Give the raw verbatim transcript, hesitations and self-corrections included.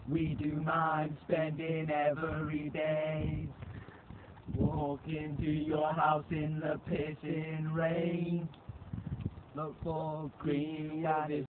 We do mind spending every day. Walk into your house in the pissing rain. Look for green and